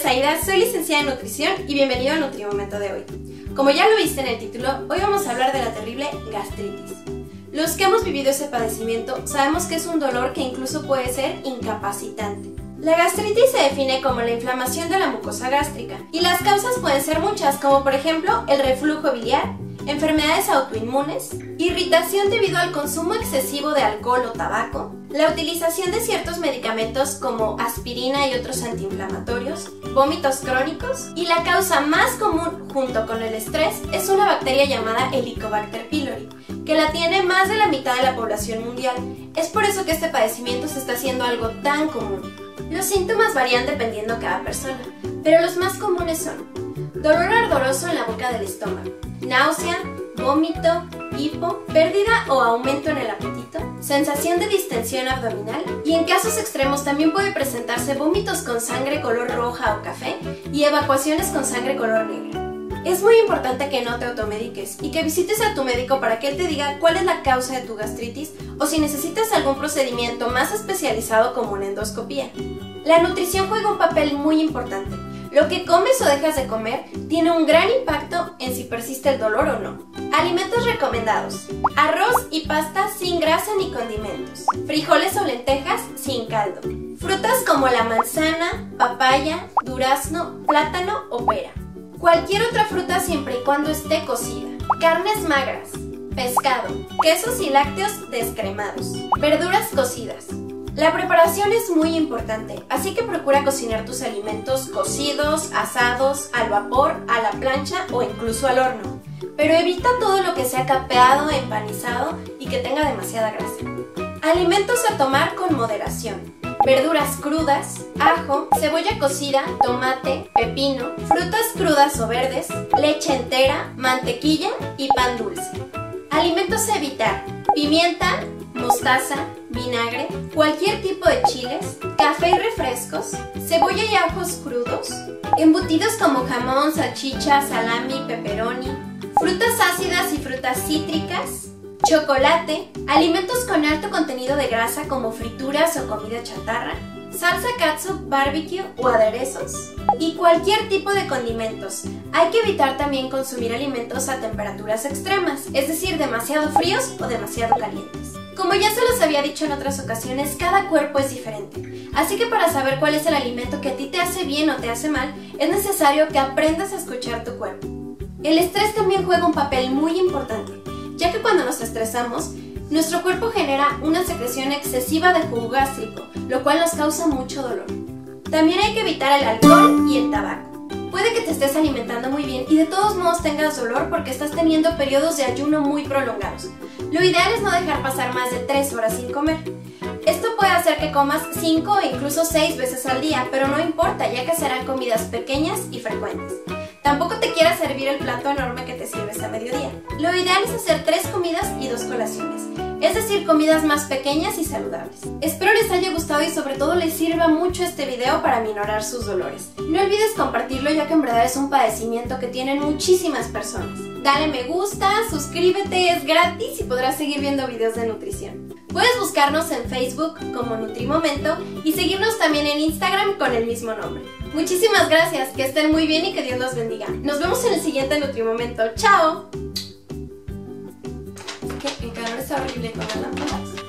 Aida, soy licenciada en nutrición y bienvenido al Nutrimomento de hoy. Como ya lo viste en el título, hoy vamos a hablar de la terrible gastritis. Los que hemos vivido ese padecimiento sabemos que es un dolor que incluso puede ser incapacitante. La gastritis se define como la inflamación de la mucosa gástrica y las causas pueden ser muchas, como por ejemplo el reflujo biliar, enfermedades autoinmunes, irritación debido al consumo excesivo de alcohol o tabaco, la utilización de ciertos medicamentos como aspirina y otros antiinflamatorios, vómitos crónicos y la causa más común junto con el estrés es una bacteria llamada Helicobacter pylori, que la tiene más de la mitad de la población mundial. Es por eso que este padecimiento se está haciendo algo tan común. Los síntomas varían dependiendo de cada persona, pero los más comunes son dolor ardoroso en la boca del estómago, náusea, vómito, hipo, pérdida o aumento en el apetito, sensación de distensión abdominal y en casos extremos también puede presentarse vómitos con sangre color roja o café y evacuaciones con sangre color negra. Es muy importante que no te automediques y que visites a tu médico para que él te diga cuál es la causa de tu gastritis o si necesitas algún procedimiento más especializado como una endoscopía. La nutrición juega un papel muy importante. Lo que comes o dejas de comer tiene un gran impacto en si persiste el dolor o no. Alimentos recomendados: arroz y pasta sin grasa ni condimentos, frijoles o lentejas sin caldo, frutas como la manzana, papaya, durazno, plátano o pera, cualquier otra fruta siempre y cuando esté cocida, carnes magras, pescado, quesos y lácteos descremados, verduras cocidas. La preparación es muy importante, así que procura cocinar tus alimentos cocidos, asados, al vapor, a la plancha o incluso al horno. Pero evita todo lo que sea capeado, empanizado y que tenga demasiada grasa. Alimentos a tomar con moderación: verduras crudas, ajo, cebolla cocida, tomate, pepino, frutas crudas o verdes, leche entera, mantequilla y pan dulce. Alimentos a evitar: pimienta, mostaza, vinagre, cualquier tipo de chiles, café y refrescos, cebolla y ajos crudos, embutidos como jamón, salchicha, salami, pepperoni, frutas ácidas y frutas cítricas, chocolate, alimentos con alto contenido de grasa como frituras o comida chatarra, salsa catsup, barbecue o aderezos y cualquier tipo de condimentos. Hay que evitar también consumir alimentos a temperaturas extremas, es decir, demasiado fríos o demasiado calientes. Como ya se los había dicho en otras ocasiones, cada cuerpo es diferente, así que para saber cuál es el alimento que a ti te hace bien o te hace mal, es necesario que aprendas a escuchar tu cuerpo. El estrés también juega un papel muy importante, ya que cuando nos estresamos, nuestro cuerpo genera una secreción excesiva de jugo gástrico, lo cual nos causa mucho dolor. También hay que evitar el alcohol y el tabaco. Puede que te estés alimentando muy bien y de todos modos tengas dolor porque estás teniendo periodos de ayuno muy prolongados. Lo ideal es no dejar pasar más de 3 horas sin comer. Esto puede hacer que comas 5 o incluso 6 veces al día, pero no importa, ya que serán comidas pequeñas y frecuentes. Tampoco te quieras servir el plato enorme que te sirves a mediodía. Lo ideal es hacer 3 comidas y 2 colaciones, es decir, comidas más pequeñas y saludables. Espero les haya gustado y sobre todo les sirva mucho este video para minorar sus dolores. No olvides compartirlo, ya que en verdad es un padecimiento que tienen muchísimas personas. Dale me gusta, suscríbete, es gratis y podrás seguir viendo videos de nutrición. Puedes buscarnos en Facebook como Nutrimomento y seguirnos también en Instagram con el mismo nombre. Muchísimas gracias, que estén muy bien y que Dios los bendiga. Nos vemos en el siguiente Nutrimomento. ¡Chao! El calor está horrible con las lámparas.